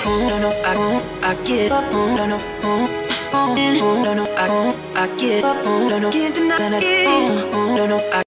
No, no, I get up. No, no, no, no, I get up. No, no, can't deny it. No, no, I.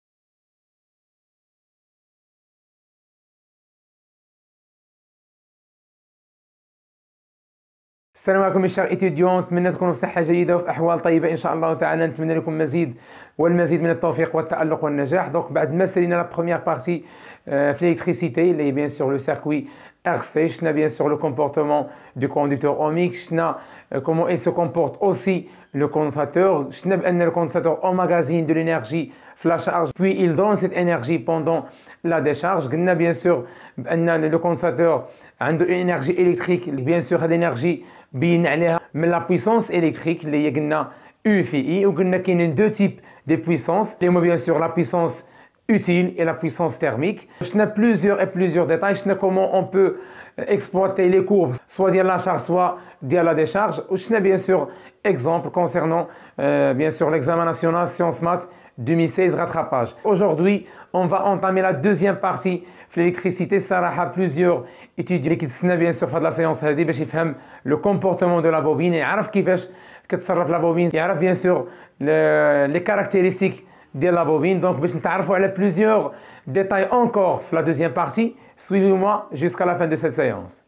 السلام عليكم mes chers étudiants، نتمنى تكونوا بصحة جيدة وفي أحوال طيبة إن شاء الله تعالى. نتمنى لكم مزيد والمزيد من التوفيق والتألق والنجاح. دونك بعد ما سالينا لا بروميير بارتي في l'électricité اللي بيان سور لو سيركوي RC، شفنا بيان سور لو كومبورتمون دو كوندكتور اوميك، شفنا comment il se comporte aussi le condensateur، شفنا بأن le condensateur emmagasine de l'énergie في la charge puis il donne cette énergie pendant la décharge. قلنا بيان سور بأن le condensateur عنده une énergie électrique، بيان سور هذه l'énergie بين عليها من لا بويسونس الكتريك اللي هي قلنا U في I، وقلنا كاينين دو تيب دي بويسونس اللي هما بيان سور لا بويسونس utile et la puissance thermique. شفنا plusieurs détails، شفنا comment on peut exploiter les courbes soit ديال la charge soit ديال la décharge، وشفنا bien sûr exemple concernant bien sûr l'examen national sciences maths 2016 rattrapage. Aujourd'hui on va entamer la deuxième partie في l'électricité. صراحة plusieurs étudiants اللي كيتسنى bien sûr في هاد لا séance هادي باش يفهم le comportement de la bobine، يعرف كيفاش كتصرف la bobine، يعرف bien sûr les caractéristiques de la bobine. Donc باش نتعرفوا على plusieurs détails encore في la deuxième partie. Suivez-moi jusqu'à la fin de cette séance.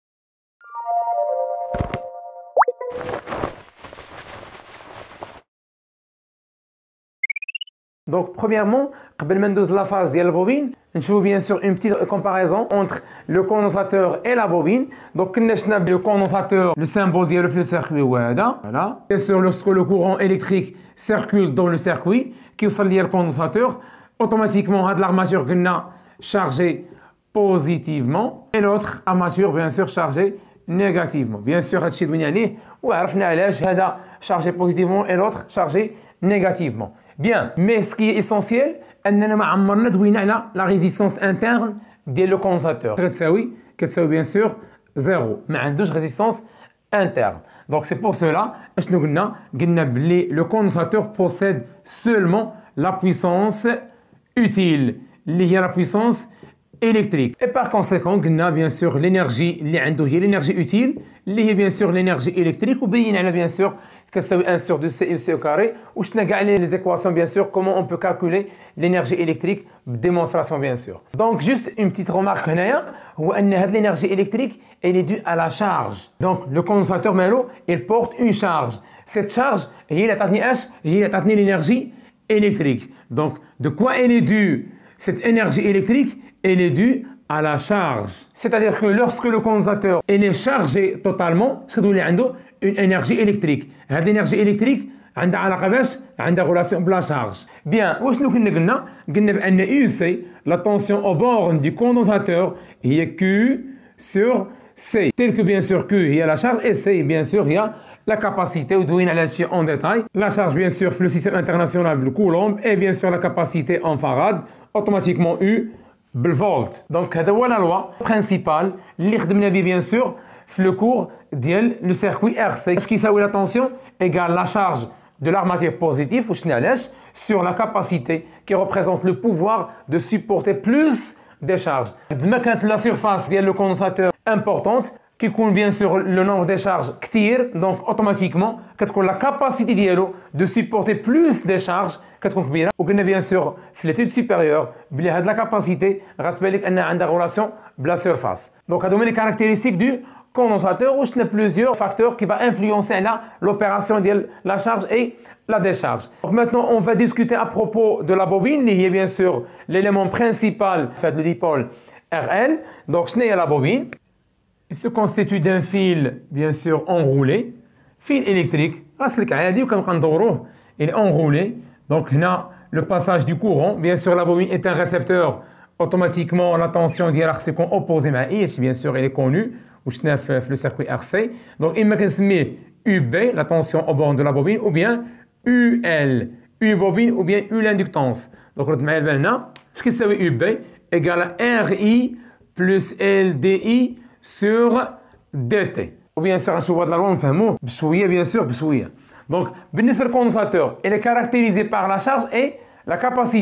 Donc premièrement, قبل ما ندوز la phase ديال البوبين نشوفوا bien sûr une petite comparaison entre le condensateur et la bobine. Donc كنا شفنا le condensateur le symbole ديالو في le circuit هو هذا. Voilà. Bien sûr lorsque le courant électrique circule dans le circuit كيوصل ليا الcondensateur automatiquement هاد l'armature قلنا chargée positivement et l'autre armature bien sûr chargée négativement. Bien sûr هادشي دوينا عليه وعرفنا علاش هذا chargé positivement et l'autre chargé négativement. Bien, mais ce qui est essentiel أننا ما عمرنا دوينا على la résistance interne ديال le condensateur. كتساوي bien sûr zéro، ما عندوش résistance interne. Donc c'est pour cela اشنو قلنا بلي le condensateur possède seulement la puissance utile اللي هي la puissance électrique. Et par conséquent قلنا bien sûr l'énergie اللي عنده هي l'énergie utile اللي هي bien sûr l'énergie électrique، وبين على bien sûr كتساوي 1 sur 2 C au carré. وشفنا كاع les équations bien sûr comment on peut calculer l'énergie électrique démonstration bien sûr. Donc juste une petite remarque هنايا هو ان هاد l'énergie électrique elle est due à la charge. Donc le condensateur مالو il porte une charge. Cette charge هي اللي عطاتني اش؟ هي اللي عطاتني l'énergie électrique. Donc de quoi elle est due cette énergie électrique? Elle est due à la charge. C'est-à-dire que lorsque le condensateur il est chargé totalement شكتولي عنده une énergie électrique. هذه l'énergie électrique عندها علاقة باش عندها relation بلا charge. Bien, وشنو قلنا بأن UC la tension aux bornes du condensateur هي Q sur C. Tel que bien sûr Q هي la charge et C bien sûr هي la capacité ودوينا على هادشي en détail. La charge bien sûr في le système international le coulomb et bien sûr la capacité en farad automatiquement U بالفولت. دونك هذا هو لا لوا برينسيبال اللي خدمنا به بيان سور في لو كور ديال لو سيركوي ار سي. اش كيساوي لا طونسيون ايغال لا شارج دو l'armature positive وشنا علاش sur la capacité qui représente le pouvoir de supporter plus des charges. ما كانت لا سيرفاس ديال لو كوندنساتور امبورطونت كيكون بيان سور لو نومبر دي شارج كثير، دونك اوتوماتيكمون كتكون لا كاباسيتي ديالو دو سيبورتي بلوس دي شارج كتكون كبيره. وقلنا بيان سور في ليتود سوبيريور بلي هاد لا كاباسيتي غتبان لك انها عندها ريلاسيون بلا سيرفاس. دونك هادو هما لي كاركتيرستيك دو condensateur وشنا plusieurs facteurs qui va influencer là l'opération de la charge et la décharge. Donc maintenant on va discuter à propos de la bobine qui est bien sûr l'élément principal fait le dipôle RL. Donc ce n'est la bobine. Il se constitue d'un fil bien sûr enroulé, fil électrique. Il est enroulé. Donc là le passage du courant. Bien sûr la bobine est un récepteur. Automatiquement la tension c'est qu'on oppose à I, bien sûr elle est connue. Le circuit RC. Donc il me reste UB, la tension au bord de la bobine, ou bien UL, U bobine, ou bien U l'inductance. Donc ce qui c'est UB égale à RI plus LDI sur DT. Ou bien sûr, on va voir bien sûr, donc, le condensateur, il est caractérisé par la charge et la capacité.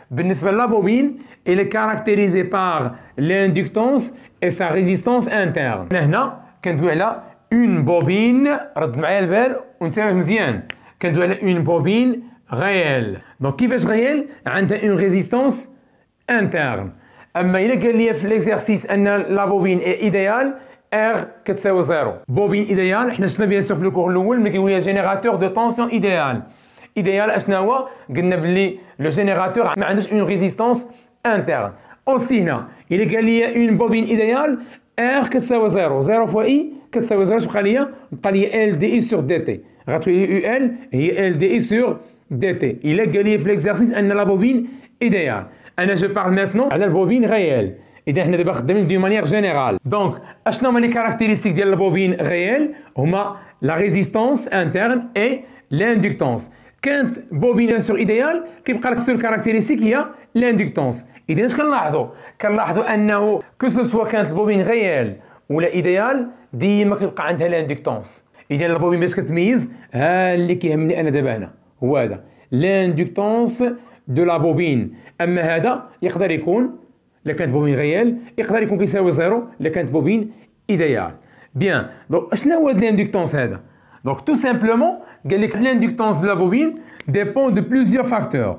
بالنسبة la bobine, elle est caractérisée par l'inductance et sa résistance interne. هنا كندوي على une bobine, رد معايا البال وانتبه مزيان. كندوي على une bobine réelle. Donc كيفاش réelle؟ عندها une résistance interne. اما الا قال لي في l'exercice ان la bobine est idéale R كتساوي زيرو. بوبين ايديال حنا شفنا بيان سور في الكور الاول ملي هو جينيراتور دو طونسيون ايديال. ايديال اشنا هو؟ قلنا بلي لو جينيراتور ما عندوش اون ريزيستونس انترن. اوسي هنا الا قال لي اون بوبين ايديال R كتساوي زيرو. زيرو فوا اي كتساوي زيرو. بقى لي ال دي اي سور دي تي. غتولي يو ال هي ال دي اي سور دي تي. الا قال لي في ليكزارسيس ان لا بوبين ايديال. انا جو بارل ماتنون على البوبين ريال. إذا حنا دابا خدامين دو مانيير جينيرال. دونك اشنا هما لي كاركتيرستيك ديال البوبين ريال؟ هما لا ريزيستونس انترن اي لاندكتونس. كانت بوبين بيان سور ايديال كيبقى لك سول كاركتيرستيك هي لاندكتونس. إذا اش كنلاحظوا؟ كنلاحظوا انه كو سوا كانت البوبين ريال ولا ايديال ديما كيبقى عندها لاندكتونس. إذا البوبين باش كتميز ها اللي كيهمني انا دابا هنا هو هذا لاندكتونس دو لا بوبين. اما هذا يقدر يكون إلا كانت بوبين ريال يقدر يكون كيساوي زيرو إلا كانت بوبين إيديال. بيان دونك شنو هو هاد لاندكتونس هذا؟ دونك تو سامبلومون قال لك لاندكتونس دو لا بوبين ديبون دو بليزيور فاكتور.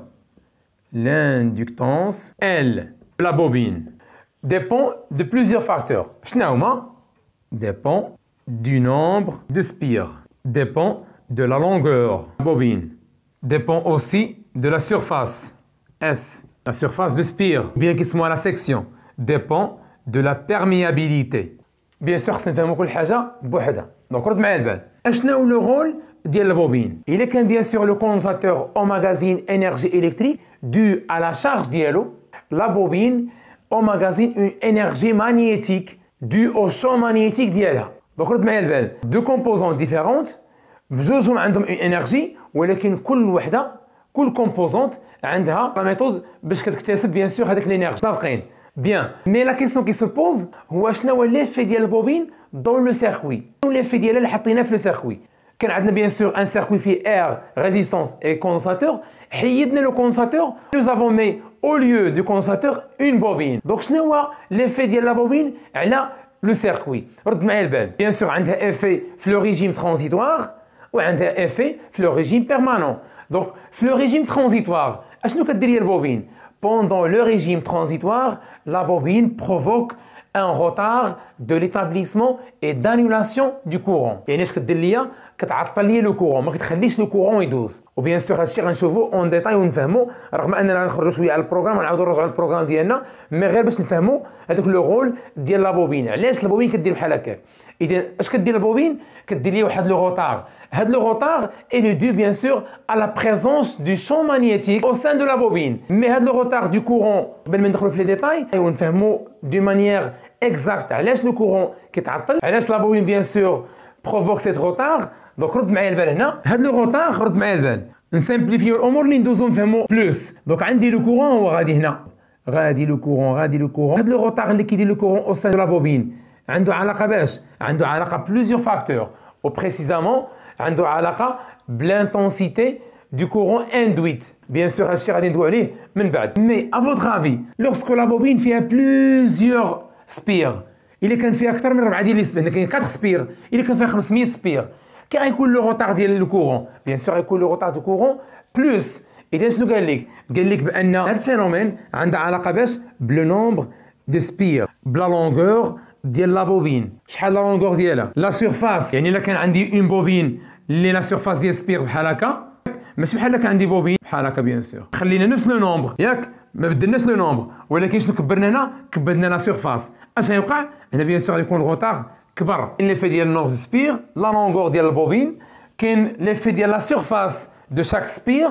لاندكتونس ال دو لا بوبين ديبون دو بليزيور فاكتور. شنو هما؟ ديبون du nombre de spires, dépend de la longueur bobine, dépend aussi de la surface S. La surface de spire, bien qu'il soit la section, dépend de la perméabilité. Bien sûr, c'est نفهموا كل حاجة بوحدها. Donc رد معايا البال. اشنو هو لو رول ديال البوبين؟ إلا كان bien sûr le condensateur emmagasine énergie électrique due à la charge ديالو، la bobine emmagasine une énergie magnétique due au champ magnétique ديالها. Donc رد معايا البال. Deux composantes différentes بجوجهم عندهم une énergie ولكن كل وحدة كل كومبوزونت عندها لا ميثود باش كتكتسب بيان سور هذاك لينيرجي. متفقين؟ بيان مي لا كيسيون كي سو بوز هو شنو هو ليفي ديال البوبين دون لو سيركوي؟ ليفي ديالها اللي حطيناه في لو سيركوي. كان عندنا بيان سور ان سيركوي فيه اير ريزيستونس اي كوندنساتور. حيدنا لو كوندنساتور nous avons mis au lieu du condensateur une bobine. دونك شنو هو ليفي ديال لا بوبين على لو سيركوي؟ رد معايا البال. بيان سور عندها افي في لو ريجيم ترانزيتوار وعندها افي في لو ريجيم بيرمانون. Donc, le régime transitoire, qu'est-ce que dit la bobine? Pendant le régime transitoire, la bobine provoque un retard de l'établissement et d'annulation du courant. يعني اش كدير ليا؟ كتعطل ليا لو كورون، ما كتخليش لو كورون يدوز. وبيان سور هادشي غنشوفو اون ديتاي ونفهمو، رغم اننا غنخرجوا شويه على البروغرام ونعاودو نرجعوا للبروغرام ديالنا، مي غير باش نفهمو هذاك لو رول ديال لا بوبين. علاش البوبين كدير بحال هكاك؟ اذا اش كدير البوبين؟ كدير ليا واحد لو روتار. هاد لو روتار est dû bien sûr à la présence du champ magnétique au sein de la bobine. Mais هاد لو روتار du courant قبل ما ندخلوا في لي ديتاي ونفهمو دو مانيير اكزاكت علاش لو كورون كيتعطل، علاش لا بوبين بيان سور بروفوك سيت روتار. دونك رد معايا البال هنا، هاد لو روتار رد معايا البال، نسامبليفيو الامور اللي ندوزو نفهمو بلوس. دونك عندي لو كورون هو غادي هنا، غادي لو كورون. هاد لو روتار اللي كيدير لو كورون او سان دو لا بوبين عنده علاقه باش؟ عنده علاقه بلوزيور فاكتور، و بريسيزامون عنده علاقه بالانتنسيتي du courant induite. Bien sûr, هادشي غادي ندوي عليه من بعد. مي à votre avis, lorsque la bobine فيها plusieurs spires، إلا كان فيها أكثر من 4 ديال لي سبير، كاين 4 سبير، إلا كان فيها 500 سبير، كي غيكون لو روتار ديال لو كورون؟ بيان سور غيكون لو روتار دو كورون بلوس. إذا شنو قال لك؟ قال لك بأن هاد الفينومين عندها علاقة باش؟ بلو نومبر دو سبير، بلا لونغور ديال لا بوبين. شحال لا لونغور ديالها؟ لا سيرفاس، يعني إلا كان عندي اون بوبين اللي لا سيرفاس ديال سبير بحال هكا، ماشي بحال هكا عندي بوبين بحال هكا بيان سور، خلينا نفس لو نومبر ياك، ما بدلناش لو نومبر، ولكن شنو كبرنا هنا؟ كبرنا لا سيرفاس. اش غيوقع؟ هنا بيان سور يكون الغوتار كبر. ليفي ديال النومبر دو سبير، لا لونغور ديال البوبين، كاين ليفي ديال لا سيرفاس دو شاك سبير،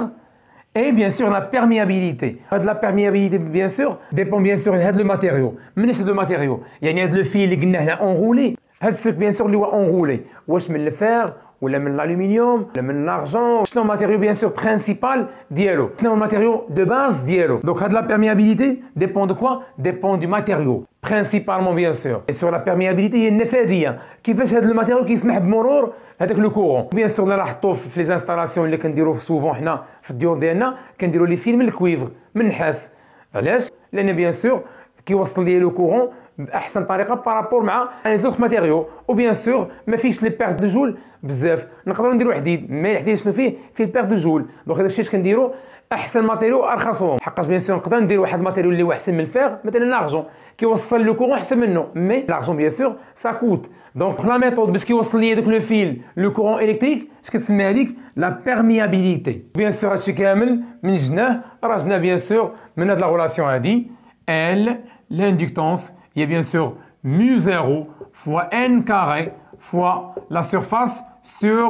et bien sûr la perméabilité. La perméabilité bien sûr dépend bien sûr de le matériau. مناش هاد لو ماتيريو؟ يعني هاد لو في اللي قلنا هنا اونغولي، هاد السلك بيان سور اللي هو اونغولي، واش من الفير ولا من l'aluminium ولا من l'argent. شنو الماتيريو bien sûr principal ديالو؟ شنو الماتيريو de base ديالو؟ Donc هاد la perméabilité dépend de quoi? Dépend du matériau principalement bien sûr. Et sur la perméabilité هي النفاذية، كيفاش هاد الماتيريو كيسمح بمرور هذاك لو كورون. بيان سور لا نحطوه في لي انستالاسيون اللي كنديرو سوفون حنا في الديور ديالنا، كنديرو لي فيل من الكويفر من النحاس. علاش؟ لان بيان سور كيوصل لي لو كورون باحسن طريقه بارابور مع لي زوغ ماتيريو. وبيان سور ما فيش لي بيرت دو جول بزاف. نقدروا نديرو حديد، مي الحديد شنو فيه البيرت دو جول. دونك هذا الشيء كنديرو احسن ماتيريو ارخصهم، حقاش بيان سور نقدر ندير واحد الماتيريو اللي هو احسن من الفير، مثلا لارجون كيوصل لو كورون احسن منه، مي لارجون بيان سور سا كوت. دونك لا ميثود باش كيوصل لي داك لو فيل لو كورون الكتريك اش كتسمى هذيك؟ لا بيرميابيليتي. بيان سور هادشي كامل من جناه راه بيان سور من هاد لا غولاسيون هادي ال l'inductance هي بيان سور mu0 fois n carré fois la surface sur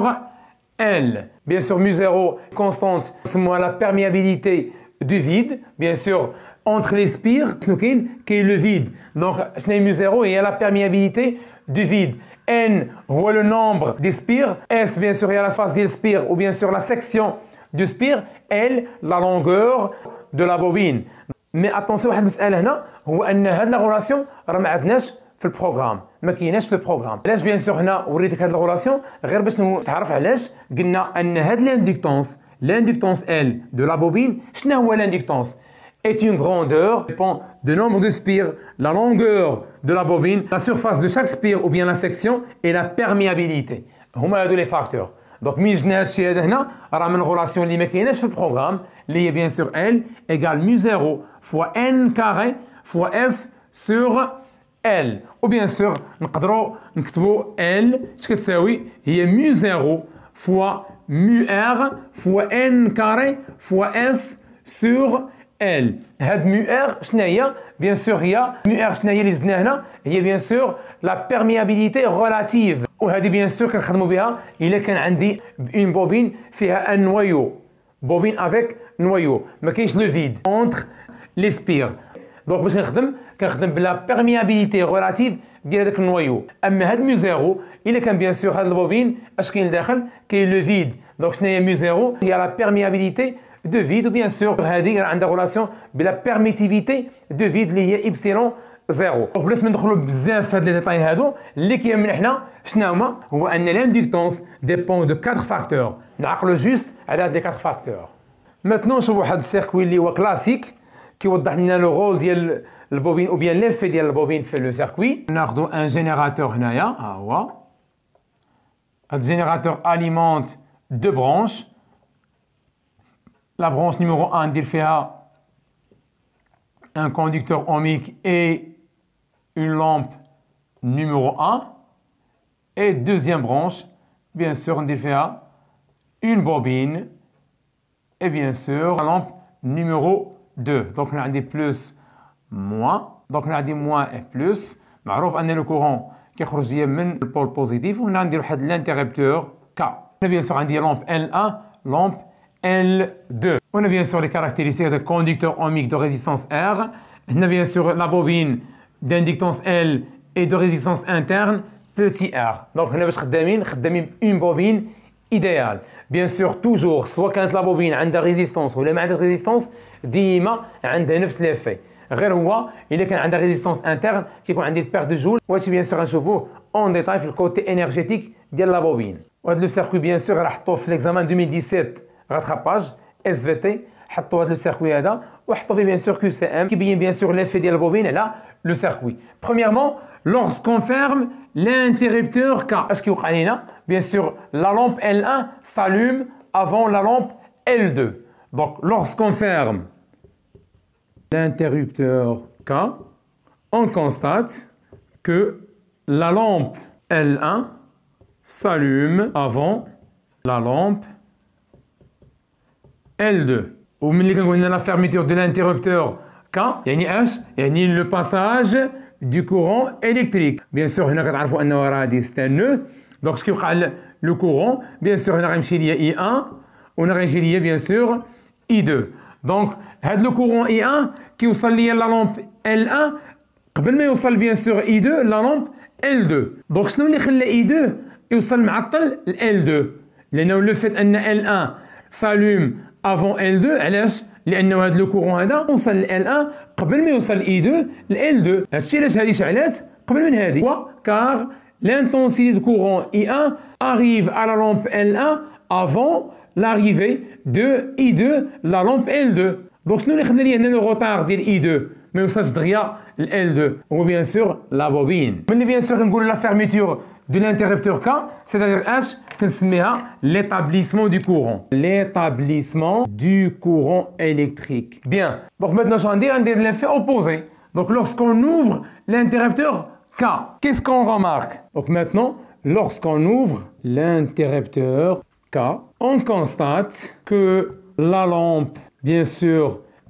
L. Bien sûr, mu0 constante, c'est moi la perméabilité du vide. Bien sûr, entre les spires, qui est le vide. Donc, mu0 il y a la perméabilité du vide. N, voit le nombre des spires. S, bien sûr, il y a la surface des spires ou bien sûr la section du spire. L, la longueur de la bobine. Mais attention, واحد المسألة هنا هو أن هاد لا غولاسيون راه ما عندناش في البروغرام، ما كايناش في البروغرام. علاش بيان سور هنا وريتك هاد الغولاسيون غير باش تعرف علاش قلنا ان هاد l'inductance L de la bobine. شنو هو l'inductance؟ est une grandeur dépend du nombre de spires, la longueur de la bobine, la surface de chaque spire ou bien la section et la perméabilité. هما هادو لي فاكتور. دونك مين جبنا هادشي هذا هنا راه من غولاسيون اللي ما كايناش في البروغرام اللي هي بيان سور L égale mu0 fois n carré fois S sur L. و بيان سور نقدروا نكتبوا L اش كتساوي؟ هي mu0 fois mu r fois n carré fois S sur L. هاد mu r شنو هي؟ بيان سور هي mu r شنو هي اللي زدنا هنا؟ هي بيان سور لا perméabilité relative. وهذه بيان سور كنخدموا بها الا كان عندي اون بوبين فيها ان نويو، بوبين افيك نويو ما كاينش لو فيد اونتر لي سبير. دونك باش كنخدم بلا بيرميابيليتي ريلاتيف ديال هذاك النويو. اما هاد mu0 الا كان بيان سور هاد البوبين اش كاين لداخل؟ كاين لو فيد. دونك شنو هي mu0؟ هي لا بيرميابيليتي دو فيد. وبيان سور هذه عندها غولاسيون بلا بيرميتيفيتي دو فيد اللي هي ايبسيلون زيرو. بلاش ما ندخلوا بزاف في هاد لي ديتاي هادو اللي كيهمنا حنا شنو هما؟ هو ان لاندكتونس ديبون دو 4 فاكتور. نعقلوا جوست على هاد لي 4 فاكتور. ماتنون نشوفوا واحد السيركوي اللي هو كلاسيك كيوضح لنا لو رول ديال البوبين او بيان ليفي ديال البوبين في لو سيركوي. ناخذوا ان جينيراتور هنايا ها هو. هاد الجينيراتور اليمونت دو برونش. لا برونش نيميرو 1 ندير فيها un conducteur ohmique et une lampe numéro 1. Et deuxième branche, bien sûr, on dit une bobine et bien sûr la lampe numéro 2. Donc on a des plus, moins. Donc on a des moins et plus. معروف أن le courant كيخرج من le pôle positif. On a ندير واحد l'interrupteur K. On a bien sûr عندي lampe L1, lampe L2. On a bien sûr les caractéristiques de conducteur ohmique de résistance R. On a bien sûr la bobine d'inductance L et de résistance interne petit r. Donc on a خدامين une bobine idéale. Bien sûr toujours سواء كانت la bobine عندها résistance ولا ما عندهاش résistance ديما عندها نفس l'effet. غير هو إلا كان عندها résistance interne كيكون عندي perte de joule. وهادشي bien sûr غنشوفوه en détail في الكوتي énergétique ديال la bobine. وهاد لو سيركوي bien sûr راح نحطوه في l'examen 2017 rattrapage SVT. حطوا هذا لو سيركوي هذا وحطوا فيه بيان سور كيو سي ام كيبين بيان سور ليفي ديال البوبين على لو سيركوي. Premièrement, lorsqu'on ferme l'interrupteur K, اش كيوقع لينا؟ بيان سور la lampe L1 s'allume avant la lampe L2. Donc lorsqu'on ferme l'interrupteur K, on constate que la lampe L1 s'allume avant la lampe L2. وملي كنقول لنا la fermeture de l'interrupteur K يعني اش؟ يعني le passage du courant électrique. bien sûr هنا كتعرفوا انه راه هادي سي ان نو. دونك اش كيوقع لو كورون؟ bien sûr هنا غيمشي ليا I1 وهنا غيجي ليا bien sûr I2. دونك هاد لو كورون I1 كيوصل ليا لا لامب L1 قبل ما يوصل bien sûr I2 لا لامب L2. دونك شنو اللي خلى I2 يوصل معطل ل L2 لأنه لو فيت أن L1 s'allume avant L2 علاش؟ لأنه هذا لو كورون هذا وصل ل L1 قبل ما يوصل E2 ل L2 هادشي علاش هادي شعلات قبل من هادي car l'intensité du courant I1 arrive à la lampe L1 avant l'arrivée de I2 la lampe L2 donc شنو اللي خلى لي هنا لو روتار ديال I2 ما يوصلش دغيا ل L2 هو bien sûr la bobine ملي bien sûr كنقولوا la fermeture de l'interrupteur K c'est-à-dire H كنسميها l'établissement du courant du courant électrique bien donc maintenant ندير l'effet opposé donc lorsqu'on ouvre l'interrupteur K qu'est-ce qu'on remarque donc maintenant lorsqu'on ouvre l'interrupteur K on constate que la lampe bien sûr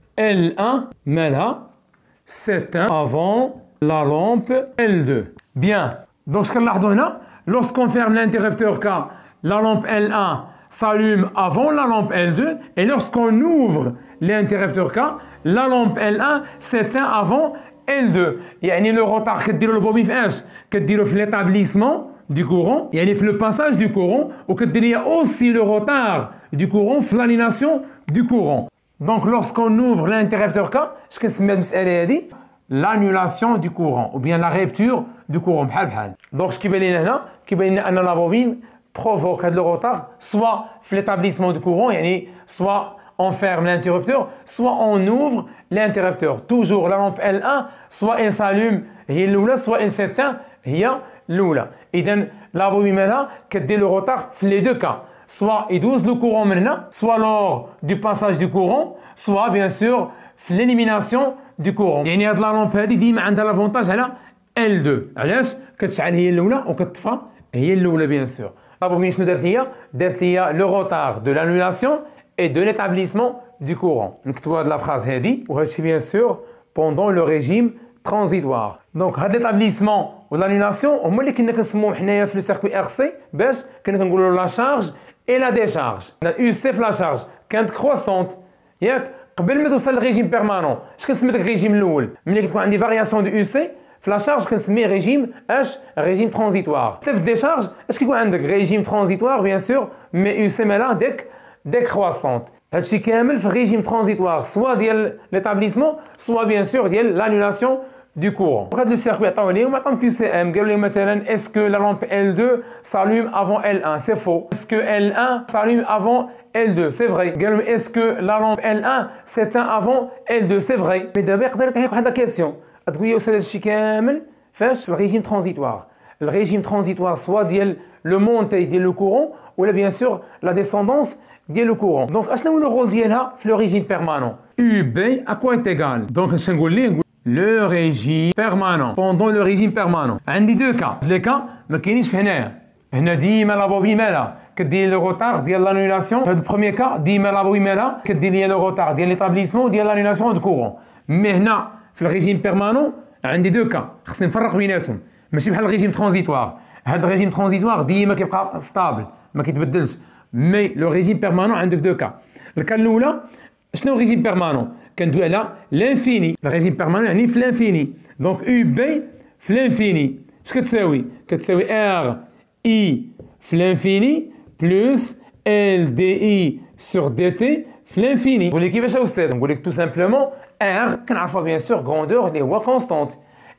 L1 مالها s'éteint avant la lampe L2 bien donc ce كنلاحظوا هنا lorsqu'on ferme l'interrupteur K la lampe L1 s'allume avant la lampe L2 et lorsqu'on ouvre l'interrupteur K la lampe L1 s'éteint avant L2 يعني le retard كديروا البوبين في اش كديروا في l'établissement du courant يعني في le passage du courant وكدير aussi le retard du courant في l'annulation du courant donc lorsqu'on ouvre l'interrupteur K اش كنسميها المسألة هذه l'annulation du courant ou bien la rupture du courant بحال donc اش كيبان لنا هنا كيبان لنا ان لا بوبين provoque هذا لو retard soit في l'établissement du courant يعني soit on ferme l'interrupteur soit on ouvre l'interrupteur toujours la lampe L1 soit elle s'allume هي الاولى soit elle s'éteint هي الاولى اذا لا بوبين مالها كدير لو retard في les deux cas soit يدوز لو courant من هنا soit lors du passage du courant soit bien sûr في l'élimination du courant يعني هاد لا لامب هادي ديما عندها لافونتاج على L2 علاش كتشعل هي الاولى وكتطفى هي الاولى بيان سور لا بوبين شنو دارت ليا لو روتار دو لانولاسيون اي دو ليتابليسمون دو كورون نكتبوا هاد لا فراز هادي وهادشي بيان سور بوندون لو ريجيم ترانزيتوار دونك هاد ليتابليسمون و لانولاسيون هما اللي كنا كنسموهم حنايا في لو سيركوي ار سي باش كنا كنقولوا لا شارج اي لا ديشارج يو سي في لا شارج كانت كروسونت ياك قبل ما توصل للريجيم بيرمانون اش كنسمي داك الريجيم الاول ملي كتكون عندي فارياسيون دو يو سي في لا شارج كنسميه ريجيم اش ريجيم ترانزيتوار حتى في الديشارج اش كيكون عندك ريجيم ترانزيتوار بيان سور مي يو سي مالا ديك كرواسونت هادشي كامل في ريجيم ترانزيتوار سوا ديال ليتابليسمون سوا بيان سور ديال لانولاسيون du courant. هاد لو سيركوي عطاو ليهم عطاهم كيو سي ام قالوا لهم مثلا اسكو لا لامب L2 s'allume avant L1 c'est faux اسكو L1 s'allume avant L2 c'est vrai قالوا لهم اسكو لا لامب L1 s'éteint avant L2 c'est vrai مي دابا يقدر يطيح لك واحد لا كيسيون تقول لي استاذ هادشي كامل فاش في الريجيم ترانزيتوار الريجيم ترانزيتوار سوا ديال لو مونتي ديال لو كورون ولا بيان سور لا ديسوندونس ديال لو كورون دونك اشنو هو لو رول ديالها في لو ريجيم بيرمانون يو بي ا كوا ايغال دونك اش نقول ليه le régime permanent pendant le régime permanent عندي دو كا لي كا ما كاينينش في هنا ديما لا بوبين مالها كدير لو روتار ديال لانولاسيون هاد البروميير كا ديما لا بوبين مالها كدير لي لو روتار ديال ليتابليسمون ديال لانولاسيون دو كورون مي هنا في الريجيم بيرمانون عندي دو كا خصني نفرق بيناتهم ماشي بحال الريجيم ترانزيتوار هاد الريجيم ترانزيتوار ديما كيبقى ستابل ما كيتبدلش مي لو ريجيم بيرمانون عندك دو كا الكا الاولى شنو ريجيم بيرمانون كندوي على لانفيني الريجيم بيرمانون يعني في لانفيني دونك يو بي في لانفيني اش كتساوي ار اي في لانفيني بلس ال دي اي سور دي تي في لانفيني نقول لك كيفاش استاذ نقول لك تو سامبلومون ار كنعرفوها بيان سور غروندور اللي هو كونستانت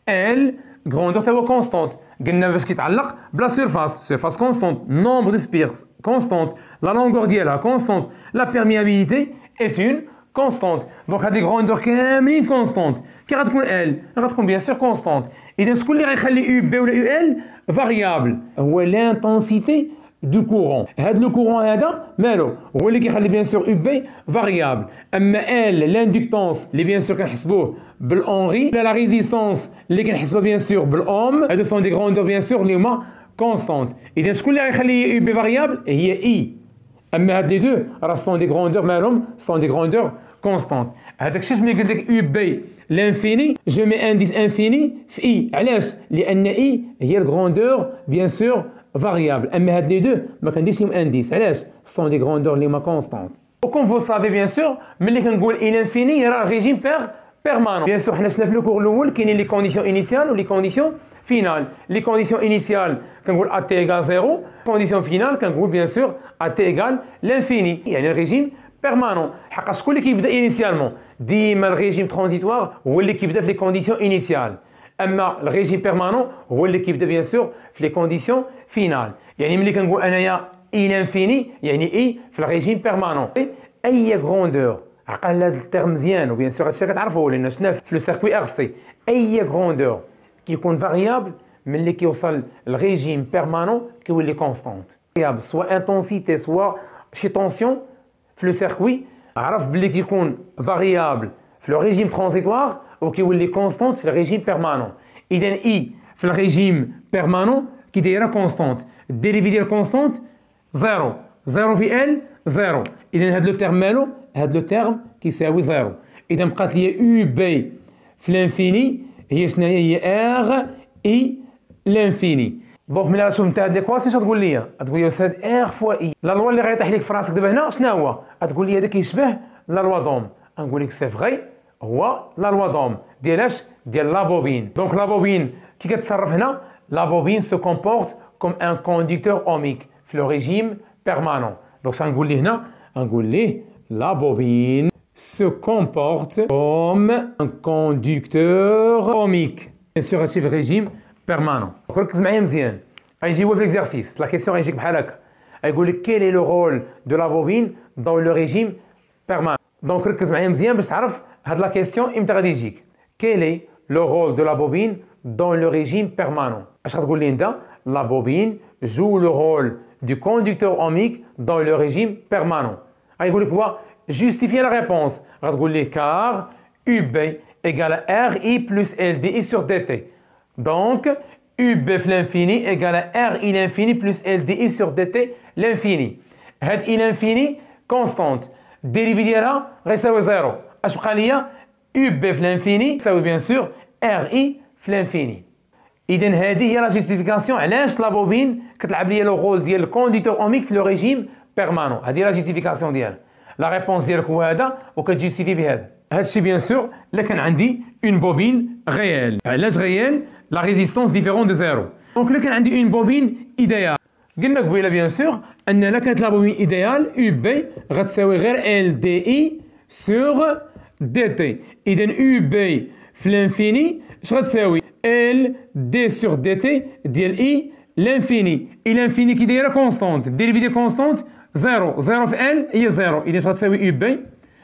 ال غروندور تا هو كونستانت قلنا باش كيتعلق بلا سيرفاس كونستانت نومبر دو سبير كونستانت لا لونغور ديالها كونستانت لا بيرميابيليتي est une constante. Donc, هذه grandeur كاملين constante. كي غتكون L غتكون bien sûr constante. إذا شكون اللي غيخلي U B ولا UL variable هو l'intensité du courant. هذا لو كورون هذا مالو هو اللي كيخلي bien sûr UB variable. أما L l'inductance اللي bien sûr كنحسبوه بالأنري لا ريزيستانس اللي كنحسبوها bien sûr بالأوم هادو سون دي grandeurs bien sûr اللي هما constantes. إذا شكون اللي غيخلي UB variable هي I. اما هاد لي دو راه سون دي غروندور مالهم سون دي غروندور كونستانت هذاك الشيء ملي قلت لك يو بي لانفيني جو مي انديس انفيني في اي علاش لان اي هي الغروندور بيان سور فاريابل اما هاد لي دو ما كنديرش لهم انديس علاش سون دي غروندور اللي هما كونستانت وكون فو سافي بيان سور ملي كنقول اي لانفيني راه ريجيم بير permanent. Bien sûr, حنا شفنا في الكور الاول كاينين لي كونديسيون انيسيال و لي كونديسيون فينال. لي كونديسيون انيسيال كنقول ا تي ايغال 0، كونديسيون فينال كنقول بيان سور ا تي ايغال لانفيني، يعني الريجيم بيرمانون. حقاش شكون اللي كيبدا انيسيالمون؟ ديما الريجيم ترانزيتوار هو اللي كيبدا في لي كونديسيون انيسيال، اما الريجيم بيرمانون هو اللي كيبدا بيان سور في لي كونديسيون فينال. يعني ملي كنقول انايا اي لانفيني يعني اي في الريجيم بيرمانون. اي غروندور، عقل هذا الترم مزيان وبيان سور هادشي كتعرفوه لان شفناه في لو سيركوي ار سي. اي غروندور كيكون فاريابل ملي كيوصل الريجيم بيرمانون كيولي كونستانت. فاريابل سوا انتونسيتي سوا شي طونسيون في لو سيركوي، عرف بلي كيكون فاريابل في لو ريجيم ترانزيتوار وكيولي كونستانت في الريجيم بيرمانون. اذا اي في الريجيم بيرمانون كي دايره كونستانت، الديريفي ديال كونستانت زيرو، زيرو في ال زيرو. اذا هاد لو تيرم مالو؟ هاد لو تيرم كيساوي زيرو. اذا بقات لي يو بي في لانفيني هي شناهي؟ هي ار اي لانفيني. دونك ملي غتشوف انت هاد ليكواسيون اش غتقول لي؟ غتقول لي استاذ ار فوا اي. لا لوا اللي غيطيح لك في راسك دابا هنا شنو هو؟ غتقول لي هذا كيشبه لا لوا دوم. غنقول لك سي فغي، هو لا لوا دوم ديال اش؟ ديال لا بوبين. دونك لا بوبين كي كتصرف هنا؟ لا بوبين سو كومبورت كوم ان كوندكتور اوميك في لو ريجيم بيرمانون. دونك شنو غنقول ليه هنا؟ غنقول ليه la bobine se comporte comme un conducteur ohmique. Bien sûr, هادشي في ريجيم بيرمانون. ركز معايا مزيان. غيجي هو في ليكزارسيس، لا كيسيون غيجيك بحال هكا. غيقول لك كيل اي لو رول دو لا بوبين دون لو ريجيم بيرمانون. دونك ركز معايا مزيان باش تعرف هاد لا كيسيون امتى غادي يجيك. كيل اي لو رول دو لا بوبين دون لو ريجيم بيرمانون. اش غتقول لي انت؟ لا بوبين جو لو رول du conducteur ohmique dans le régime permanent. غيقول لك هو justifier la réponse. غتقول لي car UB égale à RI plus LDI sur DT. Donc UB في l'infini égale à RI l'infini plus LDI sur DT l'infini. هاد I l'infini constante. Dérivée ديالها غيساوي زيرو. اش بقى ليا؟ UB في l'infini يساوي bien sûr RI في l'infini. إذا هذه هي لا جيستيفيكاسيون علاش لا بوبين كتلعب ليا لو رول ديال الكونديتور اوميك في لو ريجيم بيرمانون. هذه لا جيستيفيكاسيون ديالها. لا ريبونس ديالك هو هذا وكتجيستيفي بهذا. هادشي بيان سور الا كان عندي اون بوبين غيال. علاش غيال؟ لا ريزيستونس ديفيرون دو زيرو. دونك الا كان عندي اون بوبين ايديال، قلنا قبيله بيان سور ان الا كانت لا بوبين ايديال يو بي غتساوي غير ال دي اي سور دي تي. اذا يو بي في الانفيني اش غتساوي؟ ال دي سور دي تي ديال اي لانفيني. اي لانفيني كي دايره كونستونت، ديريفي ديال كونستونت زيرو، زيرو في ال هي زيرو. اذا غتساوي يو بي،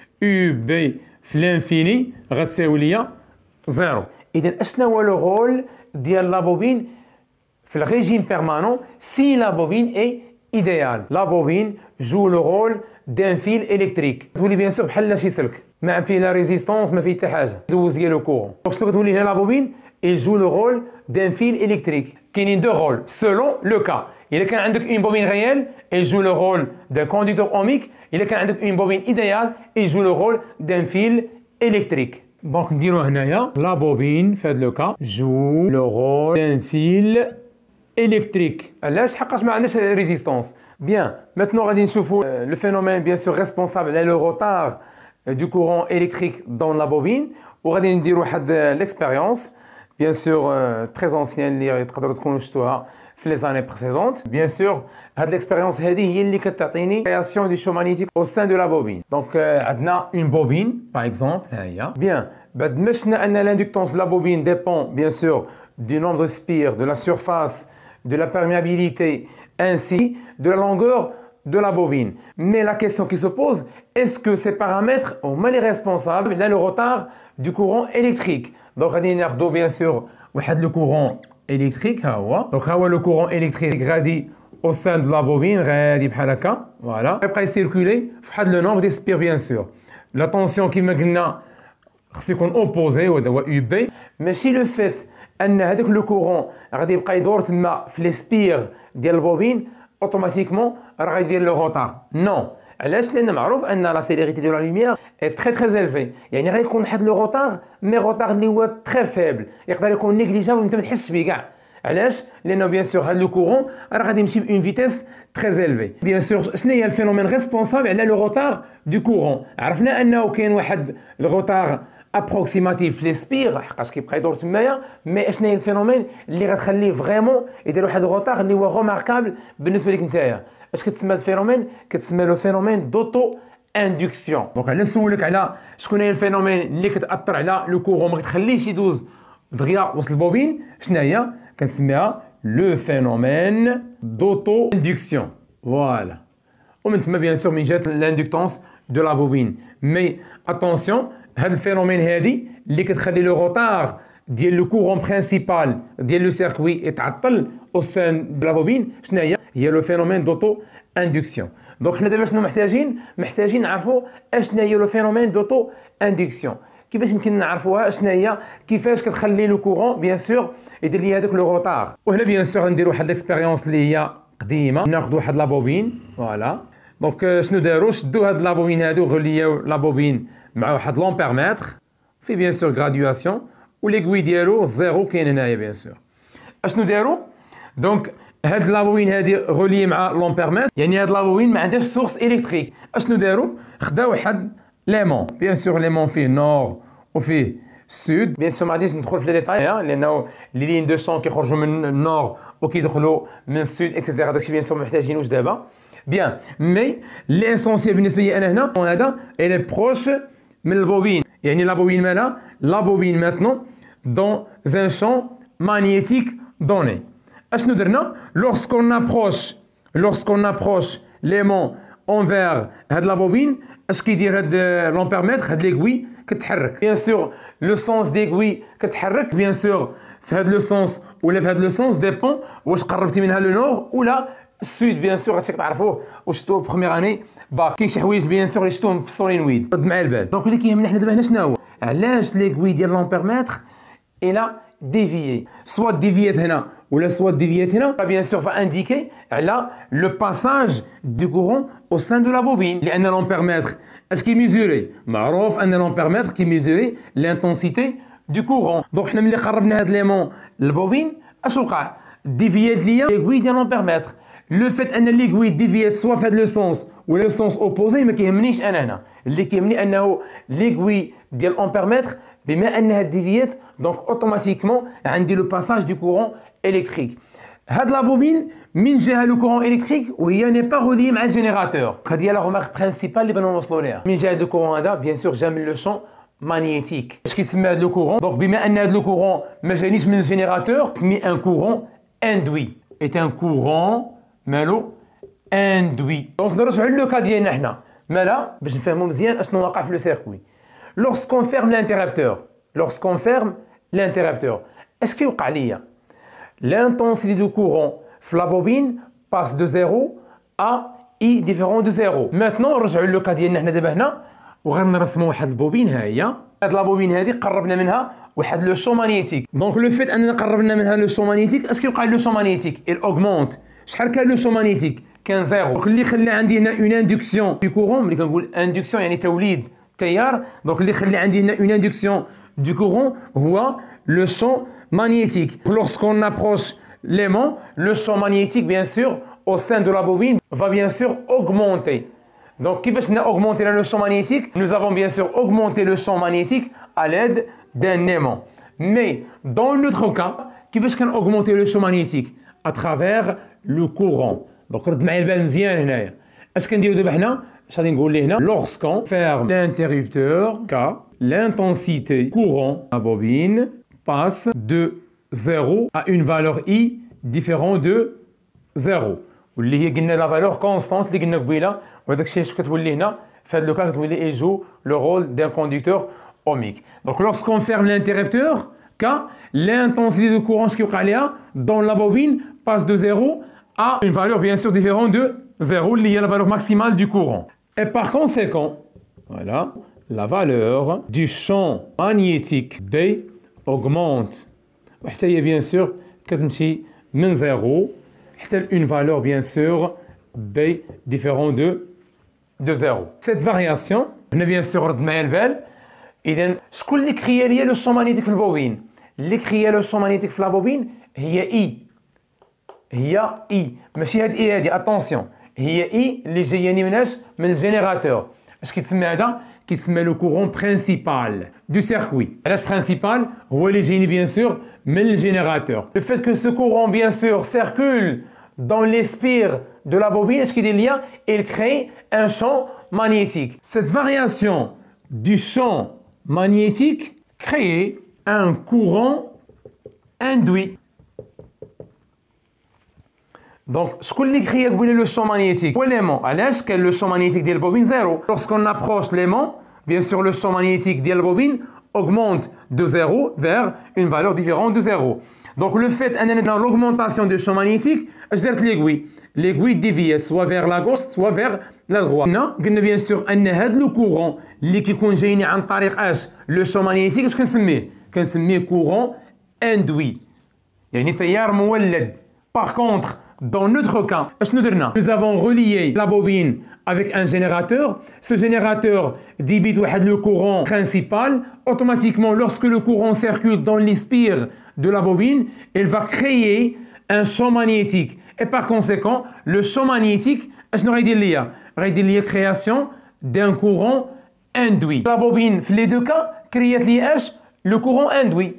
يو بي في لانفيني غتساوي ليا زيرو. اذا اشنا هو لو رول ديال لا بوبين في الريجيم بيرمانون سي لا بوبين اي ايديال؟ لا بوبين جو لو رول دان فيل الكتريك. تولي بيان سور بحال شي سلك ما فيه لا ريزيستونس ما فيه حتى حاجه، دوز ديال لو كورون. دونك شنو كتولي هنا لا بوبين؟ il joue le rôle d'un fil électrique. كاينين deux rôles selon le cas. إذا كان عندك une bobine réelle, il joue le rôle d'un conducteur ohmique. إذا كان عندك une bobine idéale, il joue le rôle d'un fil électrique. دونك نديرو هنايا la bobine في هذا لو كا joue le rôle d'un fil électrique. علاش؟ حقاش ما عندناش ريزيستونس. Bien, maintenant غادي نشوفوا le phénomène bien sûr responsable est le retard du courant électrique dans la bobine. وغادي نديرو واحد l'expérience bien sûr très ancienne اللي تقدروا تكونوا شفتوها في les années précédentes. Bien sûr هاد l'expérience هذه هي اللي كتعطيني création du champ magnétique au sein de la bobine. Donc عندنا une bobine par exemple ها هي. Bien, بعد ما شفنا ان l'inductance de la bobine dépend bien sûr du nombre de spires, de la surface, de la perméabilité ainsi de la longueur de la bobine. Mais la question qui se pose, est-ce que ces paramètres ont mal les responsables là le retard du courant électrique? Donc غادي ناخذوا bien sûr واحد le courant électrique ها هو. Donc ها هو le courant électrique غادي au sein de la bobine غادي بحال هكا فوالا يبقى يسيركولي في واحد le nombre de spires bien sûr. La tension كما قلنا خصو يكون اوبوزي وهذا هو يو بي. ماشي لو فيت ان هذاك لو كورون غادي يبقى يدور تما في لي سبير ديال البوبين اوتوماتيكمون راه غيدير لو روتار. نو. علاش؟ لان معروف ان لا سيليريتي دو لا لوميير اي تري تري الفي. يعني غيكون واحد لو روتار مي روتار اللي هو تري فيبل، يقدر يكون نيجليجابل وانت ما تحسش بيه كاع. علاش؟ لانه بيان سور هاد لو كورون راه غادي يمشي بون فيتيس تري الفي. بيان سور شنو هي الفينومين ريسبونسابل على لو روتار دو كورون؟ عرفنا انه كاين واحد الروتار ابروكسيماتيف في لي سبير حقاش كيبقى يدور تمايا. مي اشنا هي الفينومين اللي غتخليه فريمون يدير واحد الغوطار اللي هو غوماركابل بالنسبه لك نتايا. اش كتسمى الفينومين؟ كتسمى لو فينومين دوتو اندكسيون. دونك علاش نسولك على شكون هي الفينومين اللي كتاثر على لو كورون ما كتخليهش يدوز دغيا وسط البوبين؟ شنو هي؟ كنسميها لو فينومين دوتو اندكسيون. فوالا. ومن تما بيان سور من جهه لاندكتونس دو لا بوبين. مي اتونسيون هاد الفينومين هادي اللي كتخلي لو روتار ديال لو كورون برينسيبال ديال لو سيركوي يتعطل او سان دو لا بوبين. شنو هي؟ هي لو فينومين دوتو اندكسيون. دونك حنا دابا شنو محتاجين نعرفوا اشنا هي لو فينومين دوتو اندكسيون. كيفاش يمكن نعرفوها؟ اشنا هي؟ كيفاش كتخلي لو كورون بيان سور يدير لي هذاك لو روتار. وهنا بيان سور غنديروا واحد ليكسبيريونس اللي هي قديمه. ناخذ واحد لا بوبين. فوالا. دونك شنو داروا؟ شدوا هاد لا بوبين هادو غلياو لا بوبين مع واحد لومبيرمتر في بيان سور غراديواسيون وليكوي ديالو زيرو كاين هنايا بيان سور. اشنو داروا؟ دونك هاد لا بوبين هادي غولي مع لومبيرمتر، يعني هاد لا بوبين ما عندهاش سورس الكتريك. اشنو داروا؟ خداو واحد ليمون بيان سور ليمون فيه نور وفيه سود. بيان سور ما غاديش ندخل في لي ديتاي لانه لي لين دو شون كيخرجوا من النور وكيدخلوا من السود اكسيتيرا. داكشي بيان سور ما محتاجينوش دابا. بيان مي ليسونسيال بالنسبه لي انا هنا هذا الي بروش من البوبين، يعني لا بوبين مالها لا بوبين ماتنون دون ان شون مانيتيك دوني. اشنو درنا؟ لورسكون ابروش ليمون اونفير هاد لا بوبين اش كيدير هاد لومبيرمتر هاد ليكوي كتحرك. بيان سور لو سونس ديكوي كتحرك بيان سور في هاد لو سونس ولا في هاد لو سونس ديبون واش قربتي منها لو نور ولا السود. بيان سور هادشي كتعرفوه وشفتوه في بروميير اني باك. كاين شي حوايج بيان سور اللي شفتوهم في السولينويد رد معايا البال. دونك اللي كيهمنا حنا دابا هنا شنو هو؟ علاش ليكوي ديال لومبيرمتر الى ديفيي سوا ديفيات هنا ولا سوا ديفيات هنا. بيان سور فانديكي على لو باساج دو كورون او سان دو لا بوبين. لان لومبيرمتر اش كي ميزوري؟ معروف ان لومبيرمتر كي ميزوري لانتونسيتي دو كورون. دونك حنا ملي قربنا هاد ليمون للبوبين اش وقع؟ ديفيات ليا ليكوي ديال لومبيرمتر. لو فيت ان ليكوي ديفيات سوا في هاد لو سونس ولا لو سونس اوبوزي ما كيهمنيش انا هنا. اللي كيهمني انه ليكوي ديال لومبيرمتر بما انها ديفيات دونك اوتوماتيكمون عندي لو باساج دو كورون الكتريك. هاد لا بوبين من جهه لو كورون الكتريك وهي ني با رولي مع الجينيراتور. هذه هي لا رومارك برينسيبال اللي بغينا نوصلوا ليها. من جهه لو كورون هذا بيان سور جا من لو شون مانيتيك. اش كيسمى هاد لو كورون؟ دونك بما ان هاد لو كورون ما جانيش من الجينيراتور سمي ان كورون اندوي. ايت ان كورون مالو اندوي. دونك نرجعوا لو كا ديالنا حنا مالا باش نفهموا مزيان اشنو واقع في لو سيركوي. Lorsqu'on ferme l'interrupteur, est-ce qu'il y a l'intensité du courant de la bobine passe de 0 à I différent de 0. Maintenant, on va le cas ديالنا حنا دابا هنا وغنرسموا واحد البوبين. ها هي هاد لا بوبين هادي قربنا منها واحد لو شون مانيتيك. دونك لو فيت اننا قربنا منها لو شون مانيتيك اش كيوقع لو شون مانيتيك؟ il augmente. شحال كان لو شون مانيتيك؟ كان 0. دونك اللي خلى عندي هنا اون اندكسيون دو كورون. ملي كنقول اندكسيون يعني توليد تيار. دونك اللي خلي عندي هنا اون اندكسيون دو كورون هو لو شون مانيتيك. Lorsqu'on approche l'aimant, le champ magnétique bien sûr au sein de la bobine va bien sûr augmenter. Donc كيفاش augmenter le champ magnétique? Nous avons bien sûr augmenté le champ magnétique à l'aide d'un aimant. Mais dans notre cas, كيفاش كان augmenter le champ magnétique? À travers le courant. Donc رد معايا البال مزيان هنايا. اش كنديروا دابا حنا؟ اش غادي نقول ليه هنا؟ Lorsqu'on ferme l'interrupteur car l'intensité courant à la bobine passe de 0 à une valeur I différente de 0 واللي هي قلنا لا فالور كونستانت اللي قلنا قبيله. وهذاك الشيء اش كتولي هنا في هذا لوكا كتولي يجو لو رول دان كوندكتور اوميك. دونك lorsqu'on ferme l'interrupteur car l'intensité de courant كيوقع ليها dans la bobine passe de 0 à une valeur bien sûr différente de 0 اللي هي la valeur maximale du courant. Et par conséquent, voilà, la valeur du champ magnétique B augmente. وحتى هي bien sûr كتمشي من 0 حتى une valeur bien sûr B différent de 0. Cette variation, هنا bien sûr رد معايا البال. إذا شكون اللي كريا ليا لو شون مانيتيك في البوبين؟ اللي كريا لو شون مانيتيك في لابوبين هي إي ماشي هاد إي هادي. اتونسيون هي إي اللي جاياني مناش؟ من الجينيراتور. اش كيتسمى هذا؟ كيتسمى لو كورون برينسيبال دو سيركوي. علاش برينسيبال؟ هو اللي جايني بيان سور من الجينيراتور. لو فيت كو سو كورون بيان سور سيركول dans l'espire de la bobine, ce qu'il y a, il crée un champ magnétique. Cette variation du champ magnétique crée un courant induit. Donc, ce qu'on crée le champ magnétique, l'aimant, à l'aise que le champ magnétique de la bobine 0. Lorsqu'on approche l'aimant, bien sûr, le champ magnétique de la bobine augmente de 0 vers une valeur différente de 0. Donc, le fait dans l'augmentation du champ magnétique, je l'aiguille. L'aiguille dévie soit vers la gauche, soit vers la droite. On a bien sûr le courant qui est le champ magnétique, je le courant induit. Par contre, dans notre cas, nous avons relié la bobine avec un générateur. Ce générateur débite le courant principal. Automatiquement, lorsque le courant circule dans l'espire de la bobine, il va créer un champ magnétique. Et par conséquent, le champ magnétique, c'est la création d'un courant induit. La bobine, dans les deux cas, crée le courant induit.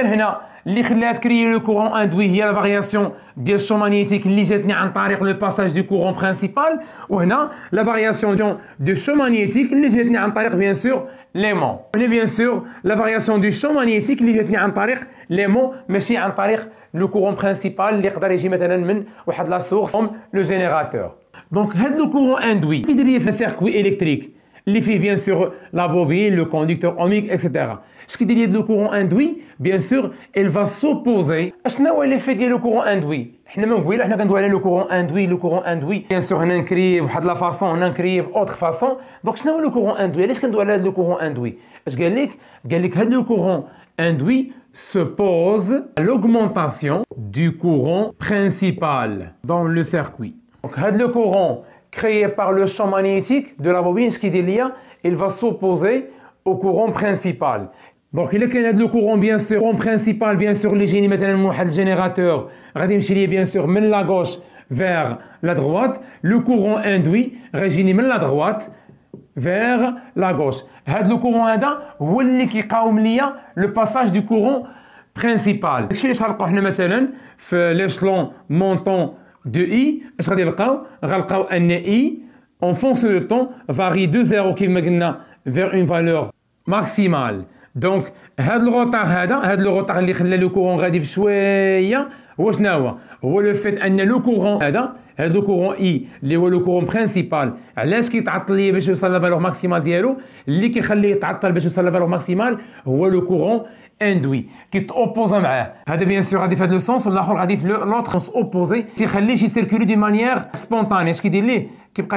اللي خلات créer le courant induit هي la variation ديال الشون magnétique اللي جاتني عن طريق le passage du courant principal. وهنا la variation du champ magnétique اللي جاتني عن طريق bien sûr l'aimant. هنا bien sûr la variation du champ magnétique اللي جاتني عن طريق l'aimant ماشي عن طريق le courant principal اللي يقدر يجي مثلا من واحد لا source comme le générateur. Donc هاد le courant induit يدير لي في circuit électrique اللي فيه bien sûr la bobine, le conducteur ohmique, etc. Ce qui est le courant induit, bien sûr, il va s'opposer. شنو هو l'effet ديال le courant induit؟ حنا ما نقولوا حنا كندويو على le courant induit. Bien sûr, هنا نكري بواحد لا فاصون، هنا نكري بأوتر فاصون. دونك شنو هو le courant induit؟ علاش كندويو على هذا le courant induit؟ اش قال لك؟ قال لك هذا le courant induit s'oppose à l'augmentation du courant principal dans le circuit. Donc هذا le courant créé par le champ magnétique de la bobine, ce qui dit là, il va s'opposer au courant principal. Donc il y a le courant bien sûr, courant principal bien sûr, les génies maintenant le générateur, radimchili bien sûr, de la gauche vers la droite, le courant induit, régénie de la droite vers la gauche. Le courant induit, c'est qui قاوم le passage du courant principal. Ce اللي شرحوا حنا مثلا في l'échelon montant de I, اش غادي نلقاو ان I en fonction de temps varie de 0 كيما قلنا vers une valeur maximale. Donc هذا الروتار اللي خلى لو كورون غادي بشويه هو شنو هو لو فيت ان لو كورون هذا لو كورون اي اللي هو لو كورون برينسيبال علاش كيتعطل ليا باش يوصل لا فالور ماكسيمال ديالو اللي كيخليه يتعطل باش يوصل لا فالور ماكسيمال هو لو كورون اندوي كيتوبوزا معاه. هذا بيان سور غادي في هذا لو سونس والاخر غادي في لوطر سونس اوبوزي كيخليهش يسيركولي دي مانيير سبونطاني. اش كيدير ليه؟ كيبقاو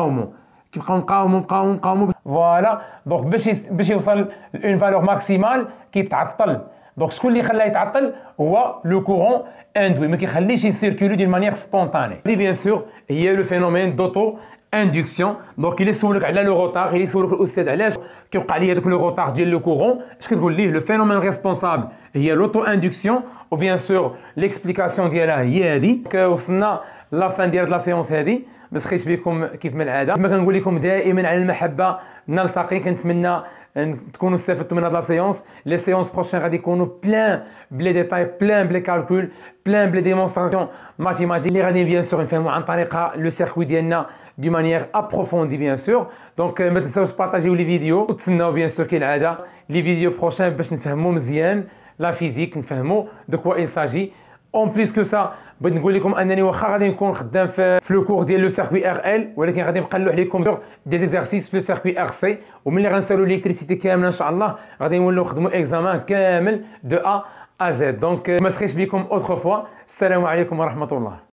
نقاومو فوالا. دونك باش يوصل اون فالور ماكسيمال كيتعطل. دونك شكون اللي خلاه يتعطل هو لو كورون اندوي ما كيخليش يسيركولي دون مانيير سبونطاني. لي بيان سور هي لو فينومين دوتو اندكسيون. دونك الا سولك على لو روتار الا سولك الاستاذ علاش كيوقع لي هذاك لو روتار ديال لو كورون اش كتقول ليه؟ لو فينومين ريسبونسابل هي لوتو اندكسيون و بيان سور ليكسبليكاسيون ديالها هي هذه. وصلنا لا فان ديال لا سيونس هذه. ما سخيتش بكم كيف من العاده كما كنقول لكم دائما على المحبه نلتقي. كنتمنى تكونوا استفدتوا من هاد لا سيونس. لي سيونس بروشين غادي يكونوا بلان بلي ديتاي بلان بلي كالكول بلان بلي ديمونستراسيون ماتيماتيك اللي غادي بيان سور نفهموا عن طريقها لو سيركوي ديالنا دو مانيير ابروفوندي بيان سور. دونك ما تنساوش بارطاجيو لي فيديو وتسناو بيان سور كالعاده لي فيديو بروشين باش نفهموا مزيان لا فيزيك نفهموا دو كوا il s'agit. اون بليس كو سا بغيت نقول لكم انني واخا غادي نكون خدام في لو كور ديال لو سيركوي ار ال ولكن غادي نقلو عليكم دي زيكزارسيس في لو سيركوي ار سي. وملي غنسالو الالكتريسيتي كامله ان شاء الله غادي نوليو نخدموا اكزامان كامل دو ا ا زد. دونك ما سخيتش بكم اوتر فوا. السلام عليكم ورحمه الله.